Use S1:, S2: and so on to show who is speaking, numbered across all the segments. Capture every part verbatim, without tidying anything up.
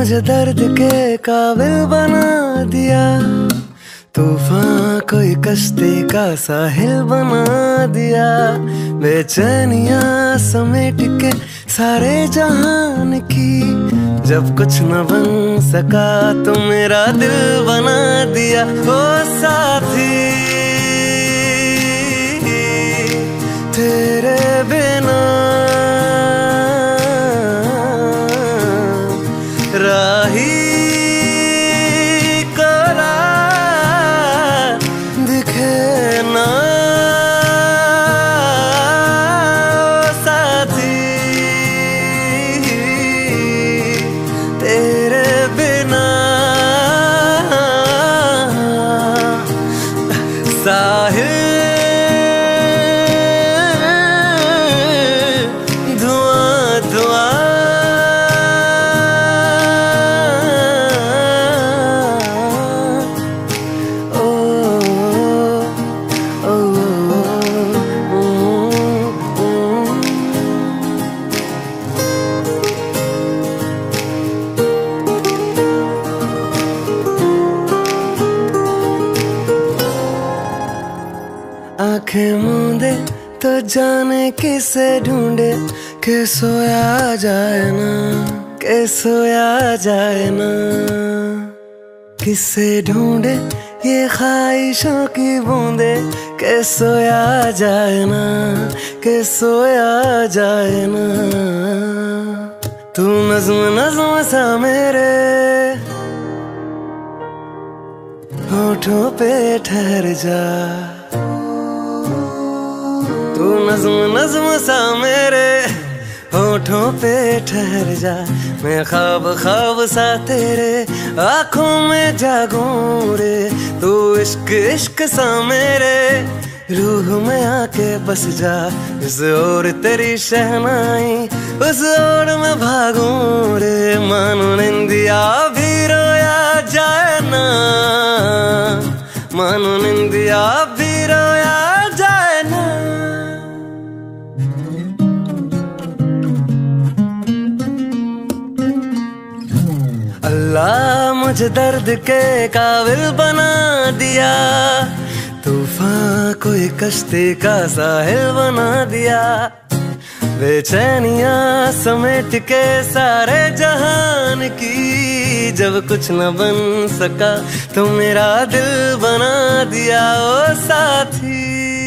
S1: मुझे दर्द के काबिल बना दिया, तूफान कोई कश्ती का साहिल बना दिया। बेचैनियां समेट के सारे जहान की, जब कुछ न बन सका तो मेरा दिल बना दिया। ओ साथी तेरे बिना राही कोरा दिखे ना। साथी तेरे बिना साहिल आंखें मूंदे तो जाने किसे ढूंढे, के सोया जाए ना, के सोया जाए ना। किसे ढूंढे ये ख्वाहिशों की बूंदे, के सोया जाए ना, के सोया जाए ना। तू नज़्म नज़्म सा मेरे होठों पे ठहर जा, तू नज़्म नज़्म सा मेरे होठों पे ठहर जा। मैं ख्वाब ख्वाब सा तेरे आँखों में जागूं रे, तू इश्क इश्क सा मेरे रूह में आके बस जा। इस ओर तेरी शहनाई उस ओर मैं भागूं रे, मानो निंदिया भी रोया जाए ना, मानो निंदिया भी रोया जाए ना। अल्लाह मुझे दर्द के काबिल बना दिया, तूफान कोई कश्ती का साहिल बना दिया। बेचैनियां समेट के सारे जहान की, जब कुछ न बन सका तो मेरा दिल बना दिया। ओ साथी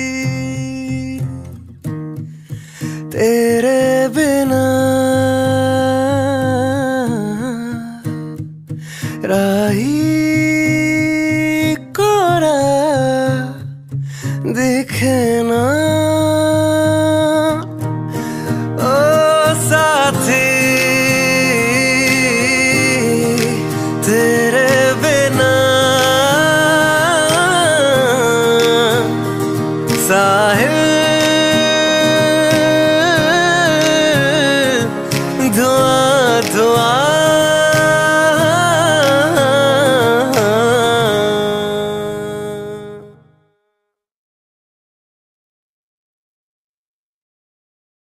S1: तेरे बिना राही